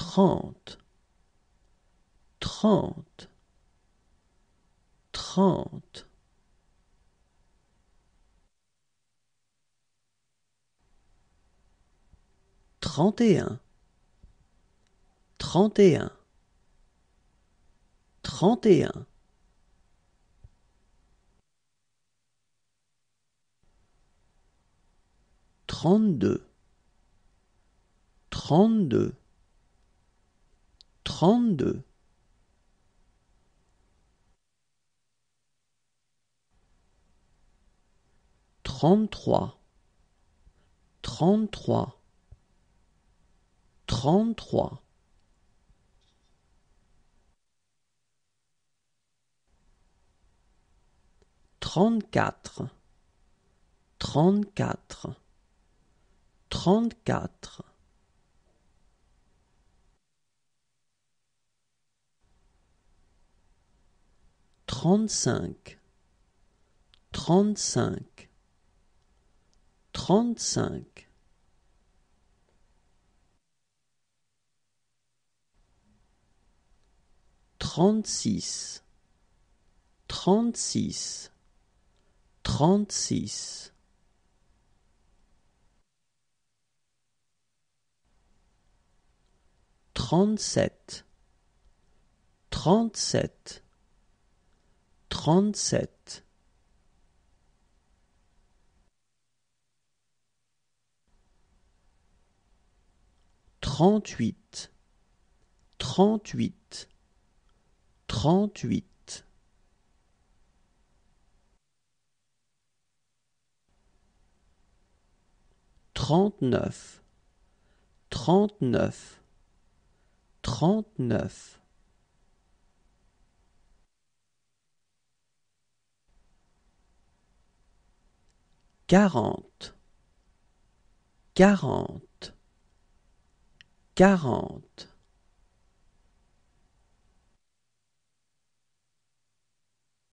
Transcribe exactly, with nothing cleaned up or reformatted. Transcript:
trente, trente, trente. Trente et un, trente et un, trente et un. Trente-deux, trente-deux, trente-deux. Trente-trois, trente-trois, trente-trois. Trente-quatre, trente-quatre, trente-quatre. Trente-cinq, trente-cinq, trente-cinq. Trente-six, trente-six, trente-six. Trente-sept, trente-sept, trente-sept. Trente-huit, trente-huit, trente-huit. Trente-neuf, trente-neuf, trente-neuf. Quarante, quarante, quarante.